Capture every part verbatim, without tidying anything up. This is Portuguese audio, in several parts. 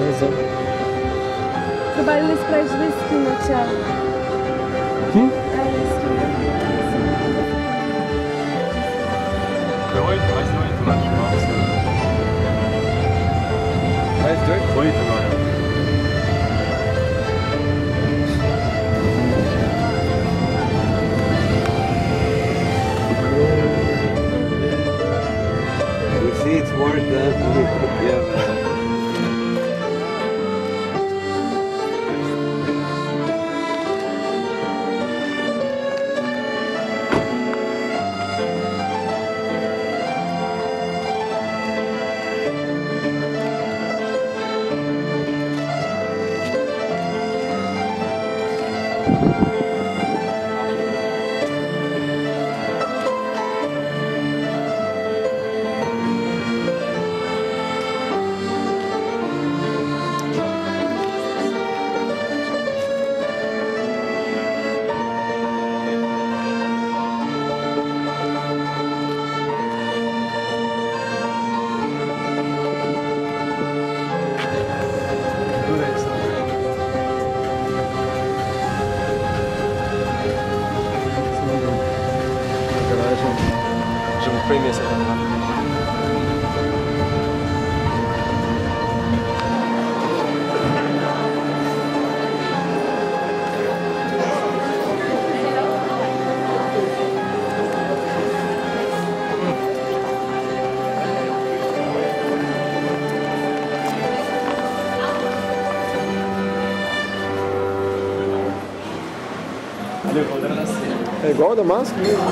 razão. Trabalho nesse prédio da esquina, Thiago. Hum? É, na esquina. É oito, mais de oito lá de volta. Mais de oito? Oito agora. We see it's more than yeah. Je me fais aimer cette endroit. É igual a Damasco mesmo?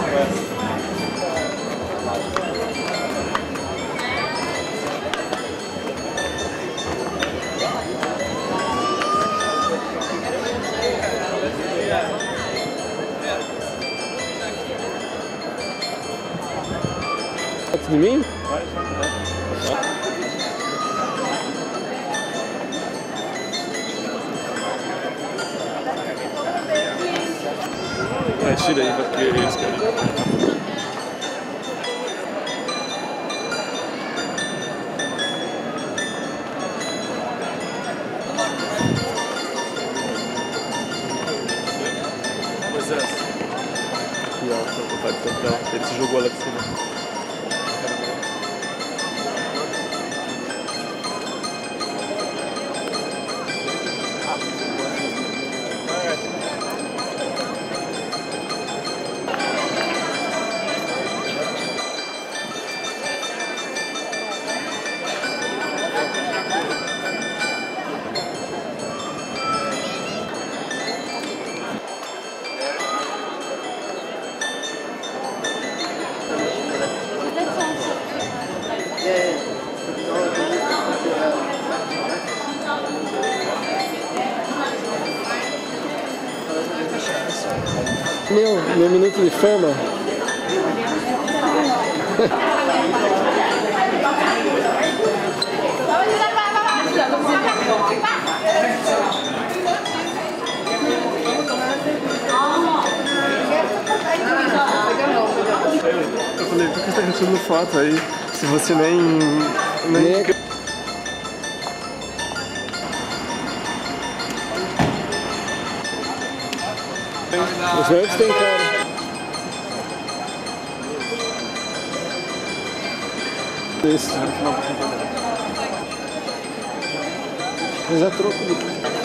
Foto de mim? É, tira aí, porque eles querem. Mas é essa. E ó, tô vontade de comprar. Ele se jogou lá de cima. Meu, meu minuto de fama. Eu falei, por que você tá tirando foto aí? Se você nem... nem... nem... Os verdes tem cara. Esse. Mas é troco.